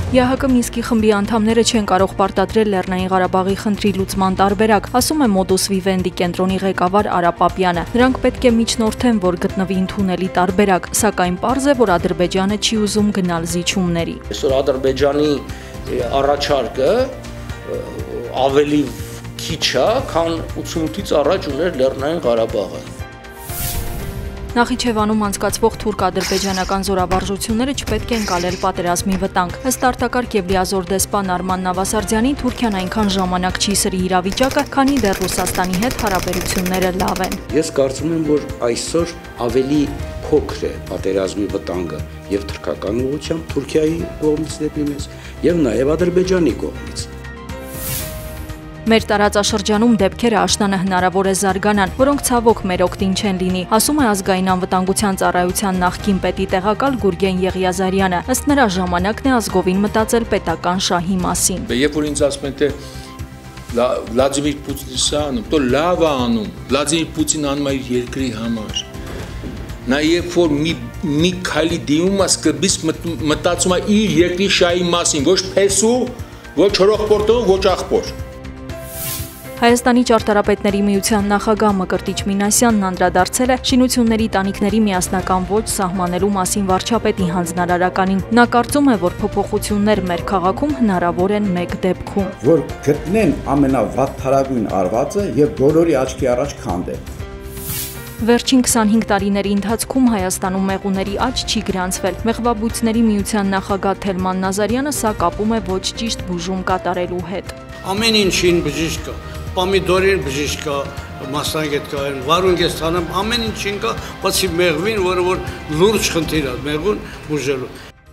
ԵԱՀԿ Մինսկի խմբի անդամները չեն կարող պարտադրել Լեռնային Ղարաբաղի խնդրի լուծման տարբերակ, ասում է Modus Vivendi կենտրոնի ղեկավար Արա Պապյանը։ Նրանք պետք է միջնորդեն, որ գտնվի ընդունելի տարբերակ, սակայն պարզ է, որ Ադրբեջանը չի ուզում գնալ զիջումների։ Այսօր Ադրբեջանի առաջարկը ավելի քիչ է, քան 88-ից առաջ ուներ Լեռնային Ղարաբաղը։ Նախիջևանում անցկացվող թուրք-ադրբեջանական զորավարժությունները չպետք է ընկալել պատերազմի վտանգ։ Ըստ արտակարգ եւ լիազոր դեսպան Արման Նավասարդյանի, Թուրքիան այնքան ժամանակ չի սրի իրավիճակը, քանի դեռ Ռուսաստանի հետ հարաբերությունները լավ են։ Ես կարծում եմ, որ այսօր ավելի փոքր է պատերազմի վտանգը եւ թուրքական ուղղությամբ Թուրքիայի կողմից դեպի մեզ եւ նաեւ Ադրբեջանի կողմից։ Մեր տարածաշրջանում դեպքերը աշնանը հնարավոր է զարգանան, որոնք ցավոք մեր օգտին չեն լինի, ասում է ազգային անվտանգության ծառայության նախկին պետի տեղակալ Գուրգեն Եղիազարյանը։ Ըստ նրա, ժամանակն է ազգովին մտածել պետական շահի մասին։ Երբ որ ինձ ասում են, թե Վլադիմիր Պուտինը սա անում, то լավ է անում, Վլադիմիր Պուտինը անում է իր երկրի համար։ Նա երբ որ մի քայլի դիմում է, սկզբից մտածում է իր երկրի շահի մասին, ոչ փեսու, ոչ հորոխբորտով, ոչ աղբոր։ Հայաստանի ճարտարապետների միության նախագահ Մկրտիչ Մինասյանն անդրադարձել է շինությունների տանիքների միասնական ոճ սահմանելու մասին վարչապետի հանձնարարականին։ Նա կարծում է, որ փոփոխություններ մեր քաղաքում հնարավոր են մեկ դեպքում, որ գտնեն ամենավատթարագույն արվածը եւ բոլորի աչքի առաջ քանդեն։ Վերջին 25 տարիների ընթացքում Հայաստանում մեղուների աճ չի գրանցվել։ Մեղվաբույծների միության նախագահ Թելման Նազարյանը սա կապում է ոչ ճիշտ բուժում կատարելու հետ։ Ամեն ինչին բժիշկ կա, պոմիդորին բժիշկ կա, մասնագետ կա, վարունգ է ստանում, ամեն ինչին կա, բացի մեղվին, որը որ լուրջ խնդիր է, մեղուն բուժելու։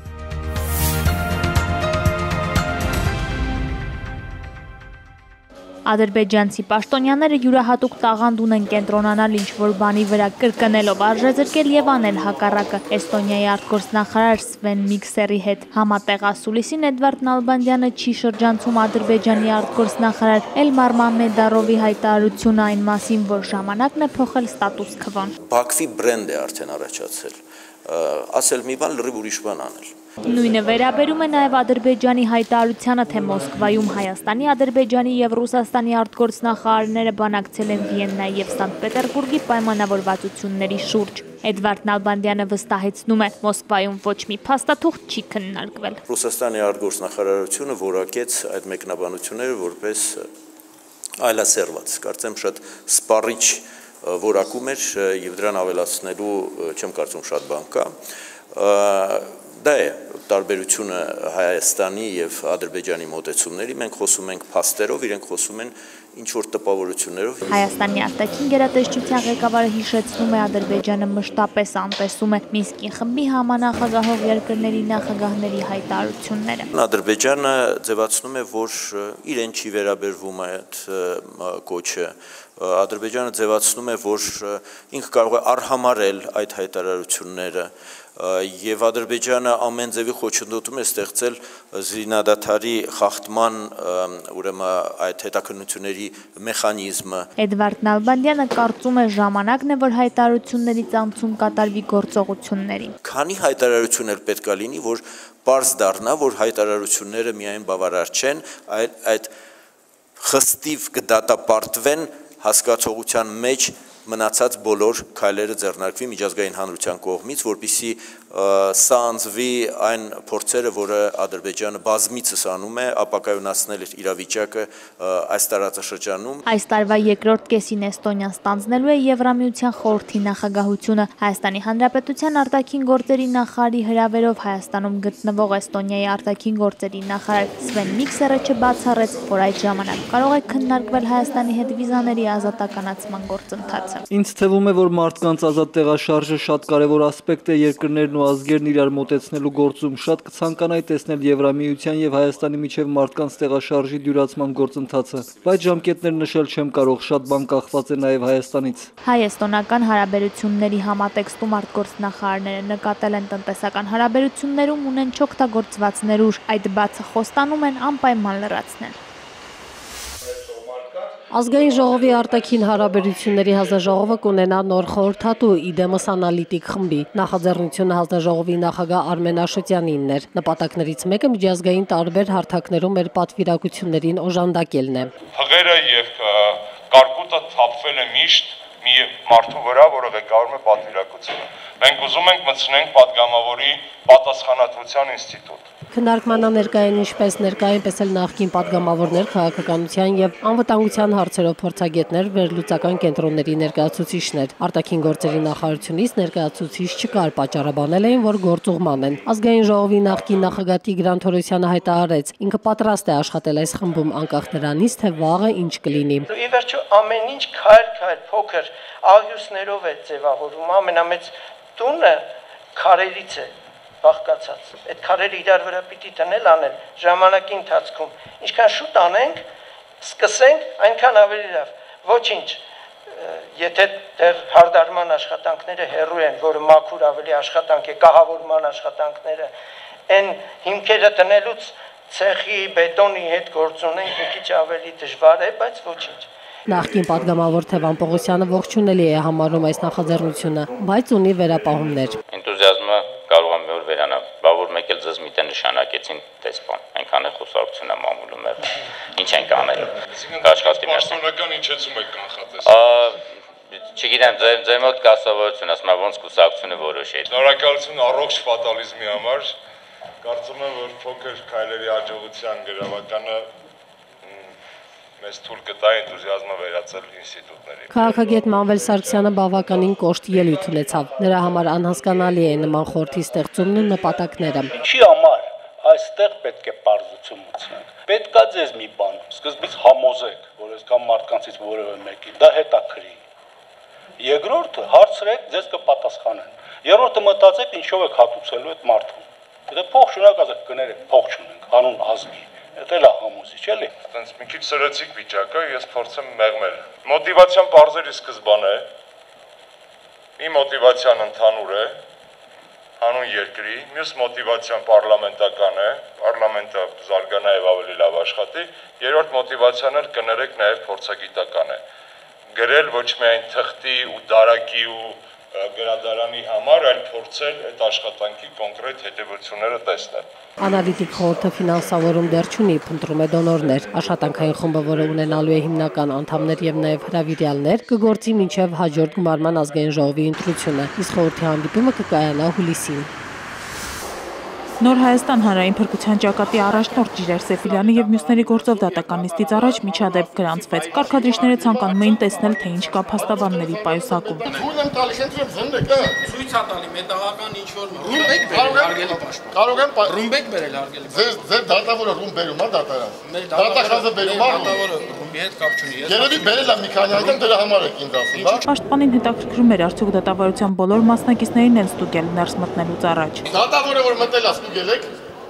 Ադրբեջանցի պաշտոնյաները յուրահատուկ տաղանդ ունեն կենտրոնանալ ինչ-որ բանի վրա, կրկնելով արժեզրկել եւ անել հակառակը։ Էստոնիայի արտգործնախարար Սվեն Միքսերի հետ համատեղ ասուլիսին Էդվարդ Նալբանդյանը չի շրջանցում Ադրբեջանի արտգործնախարար Էլմար Մամեդարովի հայտարարությունը այն մասին, որ ժամանակն է փոխել ստատուս քվոն։ Բաքվի բրենդ է արդեն առաջացել, ասել մի բան, լրիվ ուրիշ բան անել։ Նույնը վերաբերում է նաև Ադրբեջանի հայտարարությանը, թե Մոսկվայում Հայաստանի, Ադրբեջանի եւ Ռուսաստանի արտգործնախարարները բանակցել են Վիեննայի եւ Սանտ Պետերբուրգի պայմանավորվածությունների շուրջ։ Էդվարդ Նալբանդյանը վստահեցնում է, Մոսկվայում ոչ մի փաստաթուղթ չի քննարկվել։ Ռուսաստանի արտգործնախարարությունը որակեց այդ մեկնաբանությունները որպես այլասերված, կարծեմ շատ սպառիչ որակում էր եւ դրան ավելացնելու չեմ կարծում շատ բան կա։ Դա է տարբերությունը Հայաստանի եւ Ադրբեջանի մոտեցումների, մենք խոսում ենք փաստերով, իրենք խոսում են ինչ-որ տպավորություններով։ Հայաստանի արտաքին գերատեսչության ղեկավարը հիշեցնում է, Ադրբեջանը մշտապես անտեսում է Մինսկի խմբի համանախագահող երկրների նախագահների հայտարարությունները։ Ադրբեջանը ձևացնում է, որ իրեն չի վերաբերվում այդ կոչը։ Ադրբեջանը ձևացնում է, որ ինքը կարող է արհամարել այդ հայտարարությունները եւ Ադրբեջանը ամեն ձևի խոչընդոտում է ստեղծել զինադադարի խախտման ուրեմն այդ հետաքննությունների մեխանիզմը։ Էդվարդ Նալբանդյանը կարծում է, ժամանակն է, որ հայտարարություններից անցում կատարվի գործողություններին։ Քանի հայտարարություններ պետք է լինի, որ պարզ դառնա, որ հայտարարությունները միայն բավարար չեն, այդ խստիվ կդատապարտվեն հասկացողության մեջ մնացած բոլոր քայլերը ձեռնարկվի միջազգային հանրության կողմից, որպեսզի սանձվի այն փորձերը, որը Ադրբեջանը բազմիցս անում է, ապակայունացնել իրավիճակը այս տարածաշրջանում։ Այս տարվա երկրորդ կեսին Էստոնիան ստանձնելու է Եվրամիության խորհրդի նախագահությունը։ Հայաստանի Հանրապետության արտաքին գործերի նախարարի հրավերով Հայաստանում գտնվող Էստոնիայի արտաքին գործերի նախարար Սվեն Միքսերը չբացառեց, որ այդ ժամանակ կարող է քննարկվել Հայաստանի հետ վիզաների ազատականացման գործընթացը։ Ինձ թվում է, որ մարդկանց ազատ տեղաշարժը շատ կարևոր ասպեկտ է երկրներն ու ազգերն իրար մոտեցնելու գործում։ Շատ կցանկանայի տեսնել Եվրամիության եւ Հայաստանի միջև մարդկանց տեղաշարժի դյուրացման գործընթացը, բայց ժամկետներ նշել չեմ կարող, շատ բան կախված է նաեւ Հայաստանից։ Հայ-էստոնական հարաբերությունների համատեքստում արտգործնախարարները նկատել են տնտեսական հարաբերություններում ունեն չօգտագործված ներուժ, այդ բացը խոստանում են անպայման լրացնել։ Ազգային ժողովի արտաքին հարաբերությունների հանձնաժողովը կունենա նոր խորհրդատու իդեմս անալիտիկ խմբի։ Նախաձեռնությունը հանձնաժողովի նախագահ Արմեն Աշոտյանինն էր։ Նպատակներից մեկը միջազգային տարբեր հարթակներում մեր պատվիրակություններին օժանդակելն է։ Փղերը եւ կարկուտը թափվել է միշտ մի մարդու վրա, որը ղեկավարում է պատվիրակությունը։ Մենք ուզում ենք մտցնենք падգամավորի պատասխանատվության ինստիտուտ։ Քննարկմանը ներկային ինչպես ներկայ, այնպես էլ նախկին падգամավորներ, քաղաքականության եւ անվտանգության հարցերով փորձագետներ, վերլուծական կենտրոնների ներկայացուցիչներ։ Արտաքին գործերի նախարարությունից ներկայացուցիչ չկար, պատճառաբանել էին, որ գործուղման են։ Ազգային ժողովի նախկին նախագահ Տիգրան Թորոսյանը հայտարարեց, ինքը պատրաստ է աշխատել այս խմբում անկախ նրանից, թե վաղը ինչ կլինի։ Ի վերջո ամեն ինչ քայլ փոքր աղյուսներով է ձևավորվում, ամենամեծ տունը քարերից է բաղկացած։ Այդ քարերը իրար վրա պիտի տնել անել ժամանակի ընթացքում։ Ինչքան շուտ անենք, սկսենք, այնքան ավելի լավ։ Ոչինչ, եթե դեռ հարդարման աշխատանքները հեռու են, որը մաքուր ավելի աշխատանք է, կահավորման աշխատանքները, այն հիմքերը տնելուց ցեխի, բետոնի հետ գործ ունենք, մի քիչ ավելի դժվար է, բայց ոչինչ։ Նախկին падգամավոր Թևան Պողոսյանը ողջունելի է համարում այս նախաձեռնությունը, բայց ունի վերապահումներ։ Էնտուզիազմը կարող է մի օր վերանա, բա որ մեկ էլ ձեզ միտը նշանակեցին տեսփան, այնքան է խոսակցություն է մամուլում եղել։ Ինչ ենք անել։ Աշխատի մեջ։ Պաշտոնական իջեցում եք կանխատեսել։ Չգիտեմ, ձեր մոտ կա սովորություն, ասում եմ ոնց կուսակցությունը որոշի։ Շնորհակալություն առողջ ֆատալիզմի համար։ Կարծում եմ, որ փոքր քայլերի հաջողության գրավականը մեզ թույլ կտա էնտուզիազմը վերածել ինստիտուտների։ Քաղաքագետ Մանվել Սարգսյանը բավականին կոշտ ելույթ ունեցավ։ Նրա համար անհասկանալի է նման խորհրդի ստեղծումն ու նպատակները։ Ինչի համար այստեղ պետք է պարզություն մտցնենք։ Պետք է ձեզ մի բան, սկզբից համոզեք, որ այսքան մարդկանցից որևէ մեկի դա հետաքրի։ Երկրորդը հարցրեք, ձեզ կպատասխանեն։ Երրորդը մտածեք, ինչով եք հատուցելու այդ մարդուն։ Եթե փող շնորհակալ կներեք, փող չունենք, հանուն ազգի։ Դա էլ համոզիչ էլի։ Այդպես մի քիչ սրեցիկ վիճակը, ես փորձեմ մեղմել։ Մոտիվացիան բարձրի սկզբան է։ Մի մոտիվացիան ընդհանուր է, հանուն երկրի, մյուս մոտիվացիան պարլամենտական է, պարլամենտը զարգանա եւ ավելի լավ աշխատի, երրորդ մոտիվացիան էլ կներեք նաեւ փորձագիտական է։ Գրել ոչ միայն թղթի ու դարակի ու գրադարանի համար, այլ փորձել այդ աշխատանքի կոնկրետ հետևությունները տեսնել։ Անալիտիկ խորհուրդը ֆինանսավորում դեռ չունի, փնտրում է դոնորներ։ Աշխատանքային խումբը, որը ունենալու է հիմնական անդամներ եւ նաեւ հրավիրյալներ, կգործի մինչեւ հաջորդ գումարման ազգային ժողովի ընտրությունը, իսկ խորհրդի հանդիպումը կկայանա հուլիսին։ Նոր Հայաստան հանրային փրկության ճակատի առաջնորդ Ջիրայր Սեֆիլյանի եւ մյուսների գործով դատական նիստից առաջ միջադեպ գրանցվեց։ Կարգադրիչները ցանկանում էին տեսնել, թե ինչ կա փաստաբանների պայուսակում։ Ցույց եմ տալի, խնդրեմ, զննեք, հա։ Ցույց է տալի մետաղական ինչ որ ռումբեք բերել հարգելի պաշտպան։ Կարող եմ ռումբեք բերել հարգելի պաշտպան։ Ձեր դատավորը ռումբ բերում է դատարան։ Դատախազը բերում է դատավորը ռումբի հետ կապ չունի։ Երևի բերել է մի քանի այդմ դրա համար եք ինձ ասում, հա։ Պաշտպանին հետաքրքրում էր արդյոք դատավարության բոլոր մասնակիցներին են ստուգել ներս մտնելուց առաջ։ Դատավորը որ մտել է ստուգել եք,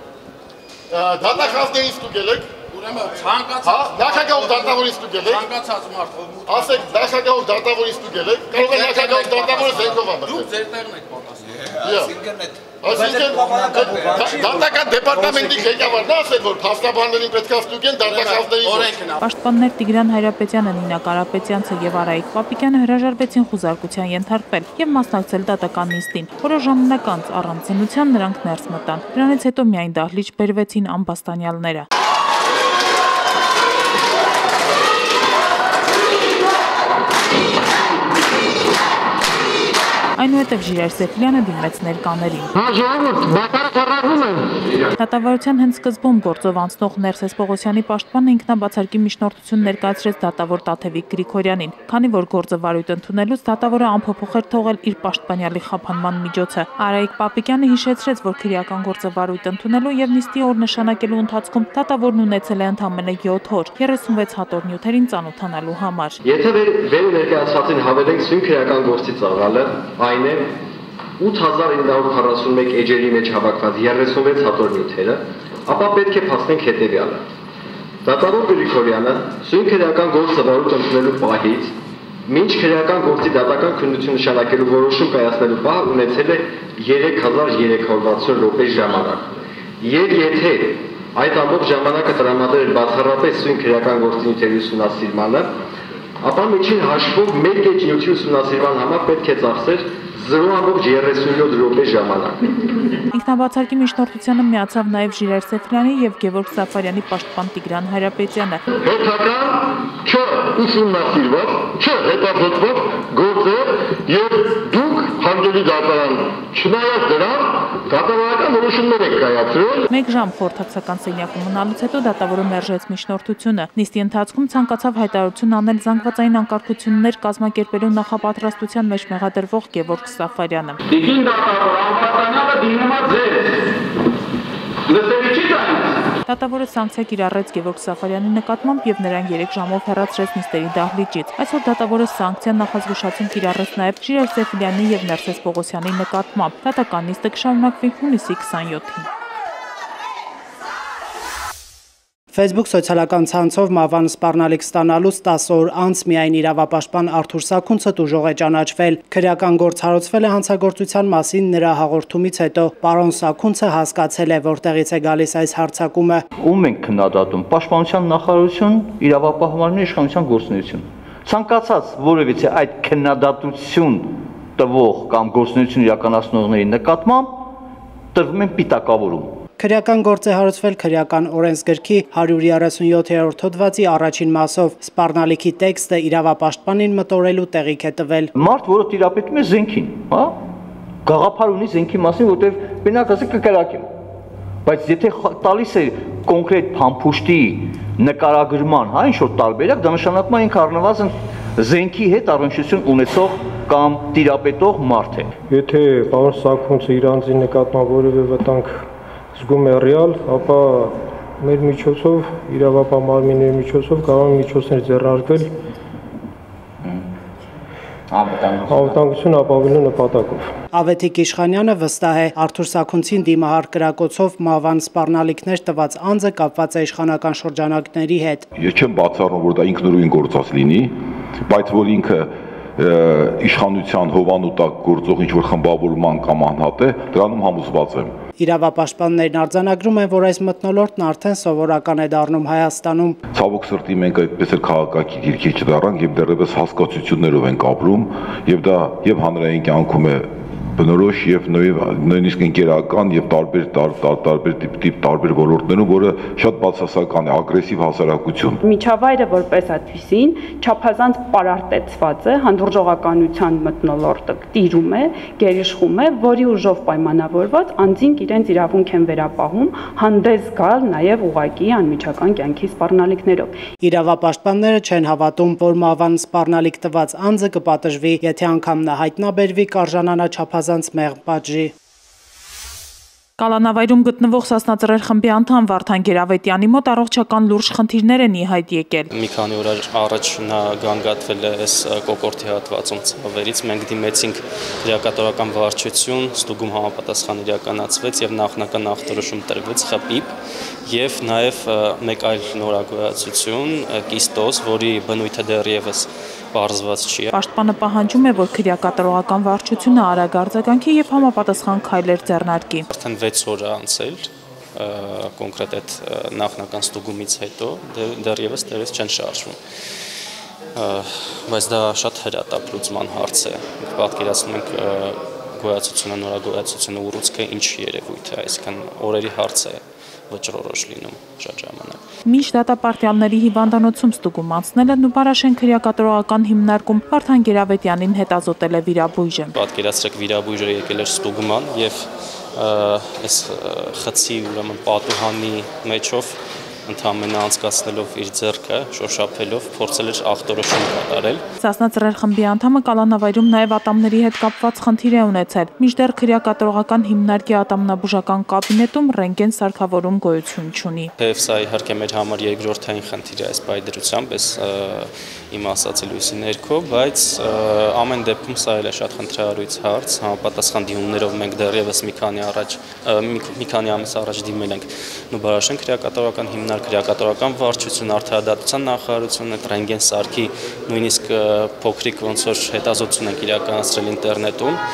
դատախազներին ստուգել եք, ուրեմն ցանկացած նախագահով դատավորին ստուգել եք, ցանկացած մարդ, ասեք նախագահով դատավորին ստուգել եք, կարող է նախագահով դատավորը զենքով ամբողջ։ Դուք ձեր տեղն եք պատասխանում։ Դատական դեպարտամենտի ղեկավարն ասել, որ փաստաբաններին պետք է ստուգեն դատախազներին։ Պաշտպաններ Տիգրան Հայրապետյանը, Նինա Կարապետյանցը եւ Արայիկ Պապիկյանը հրաժարվեցին խուզարկության ենթարկվել եւ մասնակցել դատական նիստին, որը ժամանակ անց առանց զննության նրանք ներս մտան։ Դրանից հետո միայն դահլիճ բերվեցին ամբաստանյալները։ Այնուհետև Ջիրայր Սեֆիլյանը դիմեց ներկաներին։ Դատավարության հենց սկզբում գործով անցնող Ներսես Պողոսյանի պաշտպանը ինքնաբացարկի միջնորդություն ներկայացրեց դատավոր Տաթևիկ Գրիգորյանին, քանի որ գործը վարույթ ընդունելուց դատավորը անփոփոխ էր թողել իր պաշտպանյալի խափանման միջոցը։ Արայիկ Պապիկյանը հիշեցրեց, որ քրեական գործը վարույթ ընդունելու եւ նիստի օր նշանակելու ընթացքում դատավորն ունեցել է ընդամենը 7 օր 36 հատոր նյութերին ծանոթանալու համար։ Եթե վեր ներկայացածին հավելենք սույն քրեական գործի ծավալը, այն է 8941 էջերի մեջ հավաքված 36 հատոր նյութերը, ապա պետք է փաստենք հետևյալը։ Դատավոր Գրիգորյանը սույն քրեական գործը վարույթ ընդունելու պահից մինչ քրեական գործի դատական քննություն նշանակելու որոշում կայացնելու պահ ունեցել է 3360 րոպե ժամանակ։ Եվ եթե այդ ամբողջ ժամանակը տրամադրել բացառապես սույն քրեական գործի նյութերի ուսումնասիրմանը, ապա միջին հաշվով 1 էջ նյութի ուսումնասիրման համար պետք է ծախսեր 0.37 րոպե ժամանակ։ Ինքնաբացարկի միջնորդությանը միացավ նաև Ժիրայր Սեֆրյանի եւ Գևորգ Սաֆարյանի պաշտպան Տիգրան Հայրապետյանը։ Հետական չուսումնասիրված, չհետազոտված գործ է եւ դուք հանդելի դատարան չնայած դրան դատավարական որոշումներ եք կայացրել։ 1 ժամ խորհրդակցական սենյակում մնալուց հետո դատավորը մերժեց միջնորդությունը։ Նիստի ընթացքում ցանկացավ հայտարարություն անել զանգվածային անկարգություններ կազմակերպելու նախապատրաստության մեջ մեղադրվող Գևորգ Սաֆարյանը։ Տիկին դատավոր Անպատանյանը դիմում է ձեզ։ Լսելի չի տալիս։ Դատավորը սանկցիա կիրառեց Գևորգ Սաֆարյանի նկատմամբ եւ նրան 3 ժամով հեռացրեց նիստերի դահլիճից։ Այսօր դատավորը սանկցիա նախազգուշացում կիրառեց նաև Ժիրայր Սեֆրյանի եւ Ներսես Պողոսյանի նկատմամբ։ Դատական նիստը կշարունակվի հունիսի 27-ին։ Facebook սոցիալական ցանցով մավան սպառնալիք ստանալուց 10 օր անց միայն իրավապաշտպան Արթուր Սաքունցը տուժող է ճանաչվել։ Քրեական գործ հարուցվել է հանցագործության մասին նրա հաղորդումից հետո։ Պարոն Սաքունցը հասկացել է, որտեղից է գալիս այս հարձակումը։ Ում ենք քննադատում, Պաշտպանության նախարարություն, իրավապահպանների իշխանության գործունեություն։ Ցանկացած որևիցե այդ քննադատություն տվող կամ գործունեություն իրականացնողների նկատմամբ տրվում են պիտակավորում։ Քրեական գործ է հարուցվել քրեական օրենսգրքի 137-րդ հոդվածի առաջին մասով։ Սպառնալիքի տեքստը իրավապաշտպանին մտորելու տեղիք է տվել։ Մարդ, որը տիրապետում է զենքին, հա? Գաղափար ունի զենքի մասին, որտեղ բնակ ասի կկրակեմ։ Բայց եթե տալիս է կոնկրետ փամփուշտի նկարագրման, հա, ինչ որ տարբերակ, դա նշանակում է ինքը առնվազն զենքի հետ առնչություն ունեցող կամ տիրապետող մարդ է։ Եթե պարոն Սաքունցը իր անձի նկատմամբ որևէ վտանգ զգում է ռեալ, ապա մեր միջոցով, իրավապահ մարմինների միջոցով կարող են միջոցներ ձեռնարկվել անվտանգություն ապավինելու նպատակով։ Ավետիք Իշխանյանը վստահ է, Արթուր Սաքունցին դիմահար կրակոցով մավան սպառնալիքներ տված անձը կապված է իշխանական շրջանակների հետ։ Ես չեմ բացառում, որ դա ինքնուրույն գործած լինի, բայց որ ինքը իշխանության հովանու տակ գործող ինչ-որ խմբավորման կամ անհատ է, դրանում համոզված եմ։ Իրավապաշտպաններն արձանագրում են, որ այս մթնոլորտն արդեն սովորական է դառնում Հայաստանում։ Ցավոք սրտի մենք այդպես էլ քաղաքակիր դիրքի չդառանք եւ դեռևս հասկացություններով ենք ապրում եւ դա եւ հանրային կյանքում է բնորոշ եւ նույնիսկ ընկերական եւ տարբեր ոլորտներում, որը շատ բացասական է, ագրեսիվ հասարակություն։ Միջավայրը որպես այդպիսին չափազանց պարարտեցված է, հանդուրժողականության մթնոլորտը տիրում է, գերիշխում է, որի ուժով պայմանավորված անձինք իրենց իրավունք են վերապահում, հանդես գալ նաեւ ուղղակի անմիջական կյանքի սպառնալիքներով։ Իրավապաշտպանները չեն հավատում, որ մավան սպառնալիք տված անձը կպատժվի, եթե անգամ նա հայտնաբերվի, կարժանանա չափազանց մեղմ պատժի։ Կալանավայրում գտնվող Սասնածռեր խմբի անդամ Վարդան Գերավետյանի մոտ առողջական լուրջ խնդիրներ են ի հայտ եկել։ Մի քանի օր առաջ նա գանգատվել է այս կոկորտի հատվածում ցավերից։ Մենք դիմեցինք քրեակատորական վարչություն, ստուգում համապատասխան իրականացվեց եւ նախնական ախտորոշում տրվեց ԽՊԻՊ եւ նաեւ մեկ այլ նորագույացություն կիստոզ, որի բնույթը դեռևս պարզված չի։ Պաշտպանը պահանջում է, որ քրեակատորական վարչությունը արագ արձագանքի եւ համապատասխան քայլեր ձեռնարկի։ Արդեն 6 օր է անցել կոնկրետ այդ նախնական ստուգումից հետո դեռևս չեն շարժվում։ Բայց դա շատ հրատապլուծման հարց է։ Պատկերացնում ենք գոյացությունը, նորագոյացությունը ուռուցքը ինչ երևույթ է, այսինքն օրերի հարց է վճռորոշ լինում շատ ժամանակ։ Մինչ դատապարտյալների հիվանդանոցում ստուգում անցնելը Նուբարաշեն քրեակատորական հիմնարկում Վարդան Գերավետյանին հետազոտել է վիրաբույժը։ Պատկերացրեք վիրաբույժը եկել էր ստուգման եւ այս խցի ուրեմն պատուհանի մեջով ընդհանրապես անցկացնելով իր ձեռքը, շոշափելով, փորձել էր ախտորոշում կատարել։ Սասնածռեր խմբի անդամը Կալանավայրում նաև ատամների հետ կապված խնդիր է ունեցել։ Մինչդեռ քրեակատորական հիմնարկի ատամնաբուժական կաբինետում ռենտգեն սարքավորում գոյություն չունի։ Թեև սա իհարկե մեր համար երկրորդային խնդիր է այս պայդրությամբ, այս իմ ասացի լույսի ներքո, բայց ամեն դեպքում սա էլ է շատ խնդրահարույց հարց։ Համապատասխան դիմումներով մենք դեռևս մի քանի ամիս առաջ դիմել ենք Նուբարաշեն քրեակատորական քրեակատորական վարչություն, արդարադատության նախարարություն, այդ ռենտգեն սարքի նույնիսկ փոքրիկ ոնց որ հետազոտություն ենք իրականացրել ինտերնետում,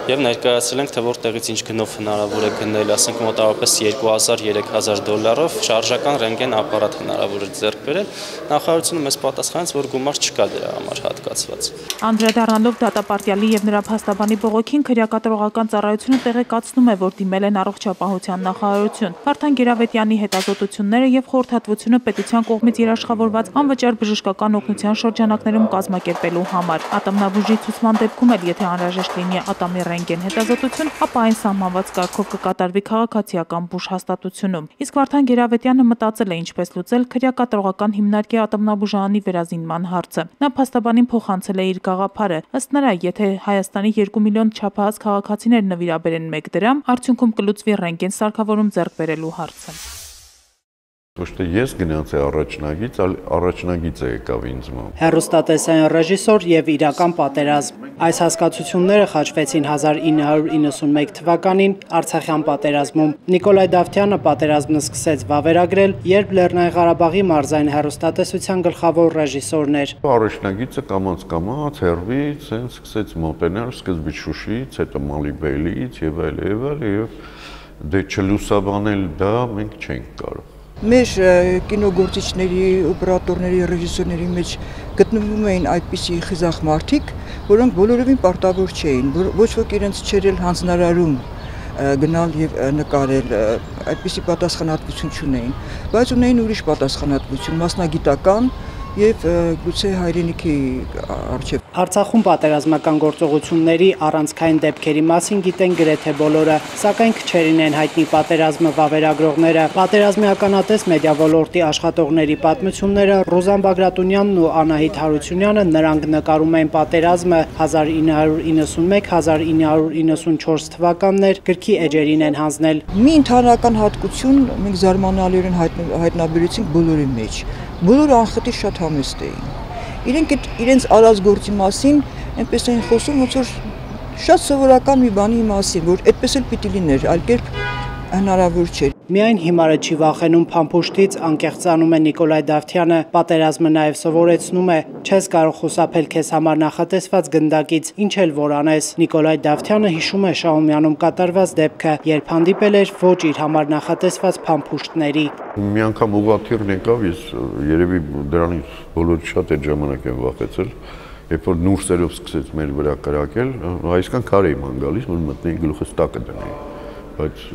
եւ ներկայացրել ենք, թե որտեղից ինչ գնով հնարավոր է գնել, ասենք մոտավորապես $2000-$3000 շարժական ռենտգեն ապարատ հնարավոր է ձեռք բերել։ Նախարարությունը մեզ պատասխանեց, որ գումար չկա դրա համար հատկացված։ Անդրադառնալով դատապարտյալի եւ նրա փաստաբանի բողոքին, քրեակատարողական ծառայությունը տեղեկացնում է, որ դիմել են առողջապահության նախարարություն։ Վարդան Գերավետյանի հետազոտությունները եւ խորհրդատվությունը պետության կողմից երաշխավորված անվճար բժշկական օգնության շրջանակներում կազմակերպելու համար։ Ատամնաբուժի ցուցման դեպքում էլ, եթե անհրաժեշտ լինի ատամի ռենտգեն հետազոտություն, ապա այն սահմանված կարգով կկատարվի քաղաքացիական բուժհաստատությունում։ Իսկ Վարդան Գերավետյանը մտածել է ինչպես լուծել քրեակատարողական հիմնարկի ատամնաբուժարանի վերազինման հարցը։ Նա փաստաբանին փոխանցել է իր գաղափարը։ Ըստ նրա, եթե Հայաստանի 2 միլիոն չափահաս քաղաքացիներ նվիրաբերեն 1 դրամ, արդյունքում կլուծվի ռենտգեն սարքավորում ձեռք բերելու հարցը։ Ոչ թե ես գնացի առաջնագից, այլ առաջնագիծը եկավ ինձ մոտ։ Հեռուստատեսային ռեժիսոր եւ իրական պատերազմ։ Այս հասկացությունները խաչվեցին 1991 թվականին Արցախյան պատերազմում։ Նիկոլայ Դավթյանը պատերազմը սկսեց վավերագրել, երբ Լեռնային Ղարաբաղի մարզային հեռուստատեսության գլխավոր ռեժիսորն էր։ Առաջնագիծը կամաց հերվից հենց սկսեց մոտենալ, սկզբից Շուշիից, հետո Մալիբեյլից եւ այլ, դե չլուսաբանել դա մենք չենք կարող։ Մեր կինոգործիչների, օպերատորների, ռեժիսորների մեջ գտնվում էին այդպիսի խիզախ մարդիկ, որոնք բոլորովին պարտավոր չէին, ոչ ոք իրենց չէր հանձնարարում գնալ եւ նկարել, այդպիսի պատասխանատվություն չունեին, բայց ունեին ուրիշ պատասխանատվություն, մասնագիտական եւ գուցե հայրենիքի արժեվ։ Արցախում պատերազմական գործողությունների առանցքային դեպքերի մասին գիտեն գրեթե բոլորը, սակայն քչերին են հայտնի պատերազմը վավերագրողները։ Պատերազմի ականատես մեդիա ոլորտի աշխատողների պատմությունները Ռոզան Բագրատունյանն ու Անահիտ Հարությունյանը նրանք նկարում են պատերազմը 1991-1994 թվականներ գրքի էջերին են հանձնել։ Մի ընդհանրական հատկություն մենք զարմանալիորեն հայտնաբերեցինք բոլորի մեջ։ Բոլորը անխտիր շատ համեստ էին։ Իրենք իրենց արած գործի մասին այնպես էին խոսում, ոնց որ շատ սովորական մի բանի մասին, որ այդպես էլ պիտի լիներ, այլ կերպ հնարավոր չէր։ Միայն հիմարը չի վախենում փամփուշտից, անկեղծանում է Նիկոլայ Դավթյանը, պատերազմը նաև սովորեցնում է, չես կարող խուսափել քեզ համար նախատեսված գնդակից, ինչ էլ որ անես։ Նիկոլայ Դավթյանը հիշում է Շահումյանում կատարված դեպքը, երբ հանդիպել էր ոչ իր համար նախատեսված փամփուշտների։ Մի անգամ ուղղաթիռն եկավ, ես երևի դրանից բոլորը շատ այդ ժամանակ են վախեցել, երբ որ նուրսերով սկսեց մեր վրա կրակել, այսքան քար էի ման գալիս, որ մտնեի գլուխս տակը դնեի, բայց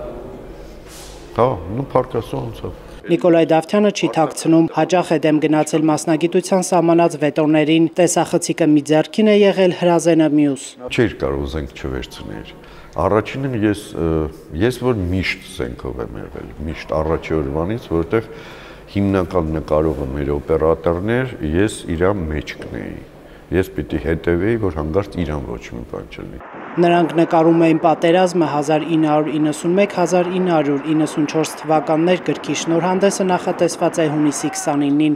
փառքասո անցավ։ Նիկոլայ Դավթյանը չի թաքցնում, հաճախ է դեմ գնացել մասնագիտության սահմանած վետոներին, տեսախցիկը մի ձեռքին է եղել, հրազենը մյուս։ Չէր կարող զենք չվերցներ։ Առաջինը ես որ միշտ զենքով եմ եղել, միշտ առաջի օրվանից, որովհետև հիմնական նկարողը մեր օպերատորն էր, ես իրա մեջքն էի։ Ես պիտի հետևեի, որ հանգարց իրան ոչ մի բան չլինի։ Նրանք նկարում էին պատերազմը 1991-1994 թվականներ գրքի շնորհանդեսը նախատեսված է հունիսի 29-ին։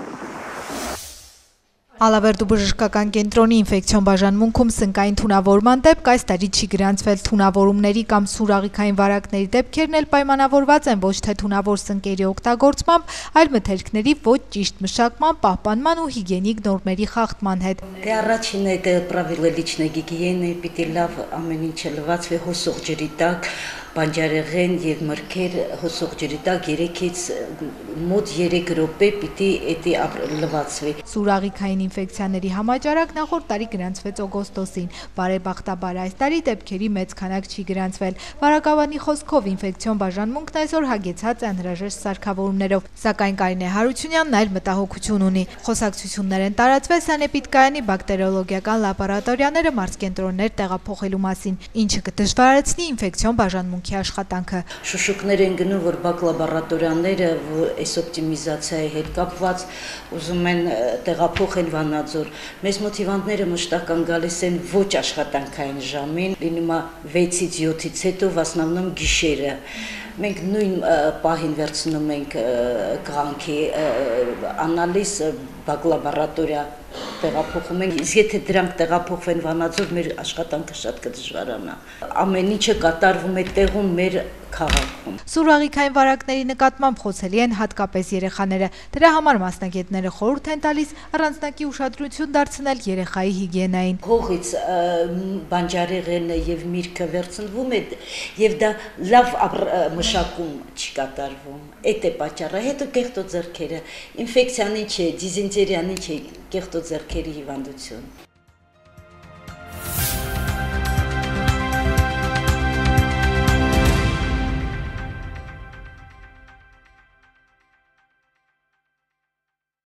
Ալավերդու բժշկական կենտրոնի ինֆեկցիոն բաժանմունքում սնկային թունավորման դեպք այս տարի չի գրանցվել, թունավորումների կամ սուրաղիքային վարակների դեպքերն էլ պայմանավորված են ոչ թե թունավոր սնկերի օգտագործմամբ, այլ մթերքների ոչ ճիշտ մշակման, պահպանման ու հիգիենիկ նորմերի խախտման հետ։ Դե առաջինը это правила личной гигиены, պիտի լավ ամեն ինչը լվացվի հոսող ջրի տակ, բանջարեղեն եւ մրգեր հոսող ջրի տակ 3-ից մոտ 3 րոպե պիտի էդի լվացվի։ Սուրաղիքային ինֆեկցիաների համաճարակ նախորդ տարի գրանցվեց օգոստոսին, բարեբախտաբար այս տարի դեպքերի մեծ քանակ չի գրանցվել։ Վարակավանի խոսքով ինֆեկցիոն բաժանմունքն այսօր հագեցած է անհրաժեշտ սարքավորումներով, սակայն Կարինե Հարությունյանն այլ մտահոգություն ունի։ Խոսակցություններ են տարածվել սանեպիդկայանի բակտերիոլոգիական լաբորատորիաները մարզկենտրոններ տեղափոխելու մասին, ինչը կդժվարացնի ինֆեկցիոն բաժանմունքի աշխատանքը։ Շուշուկներ են գնում, որ բակ լաբորատորիաները այս օպտիմիզացիայի հետ կապված ուզում են տեղափոխեն Վանաձոր։ Մեզ մոտիվանտները մշտական գալիս են ոչ աշխատանքային ժամին, լինում է 6-ից 7-ից հետո, в основном գիշերը։ Մենք նույն պահին վերցնում ենք կղանքի անալիզ, բակ լաբորատորիա տեղափոխում ենք, իսկ եթե դրանք տեղափոխվեն Վանաձոր, մեր աշխատանքը շատ կդժվարանա։ Ամեն ինչը կատարվում է տեղում մեր քաղաքում։ Սուր աղիքային վարակների նկատմամբ խոսելի են հատկապես երեխաները։ Դրա համար մասնագետները խորհուրդ են տալիս առանձնակի ուշադրություն դարձնել երեխայի հիգիենային։ Հողից բանջարեղեն եւ միրգը վերցնվում է եւ դա լավ մշակում չի կատարվում։ Այդ է պատճառը, հետո կեղտո ձեռքերը, ինֆեկցիանի չէ, դիզենտերիանի չէ, կեղտո ձեռքերի հիվանդություն։